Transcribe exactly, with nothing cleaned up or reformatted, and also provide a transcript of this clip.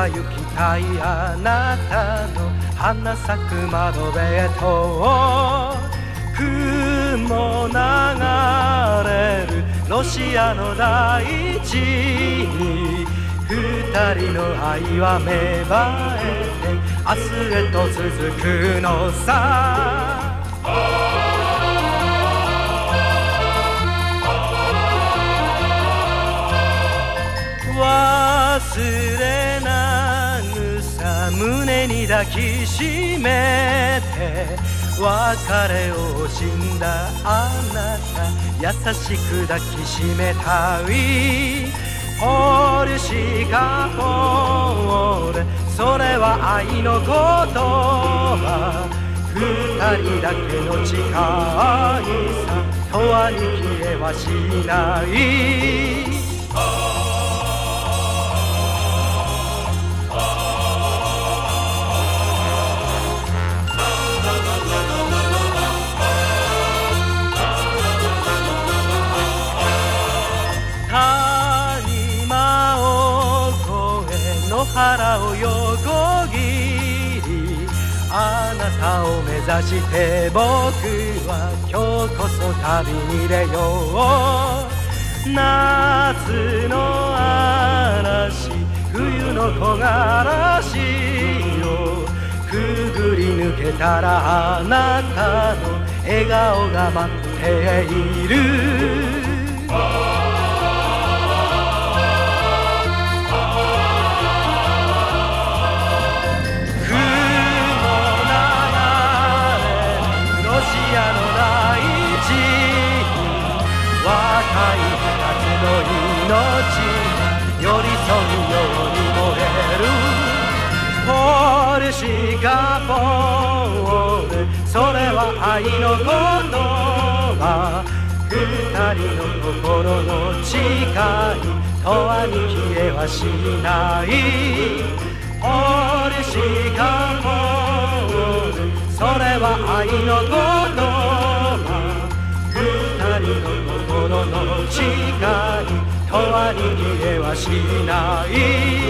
は行きたいあなたの花咲く窓辺へと雲流れるロシアの大地に二人の愛は芽生えて明日へと続くのさ。忘れなぐさ胸に抱きしめて別れを惜しんだあなた優しく抱きしめたいポルシカポーレそれは愛の言葉二人だけの誓いさ永遠に消えはしない腹を横切りあなたを目指して僕は今日こそ旅に出よう夏の嵐冬の木枯らしをくぐり抜けたらあなたの笑顔が待っている命寄り添うように燃えるポルシカポーレそれは愛の言葉二人の心の誓い永遠に消えはしないポルシカポーレそれは愛の言葉二人の心の誓い永遠に消えはしない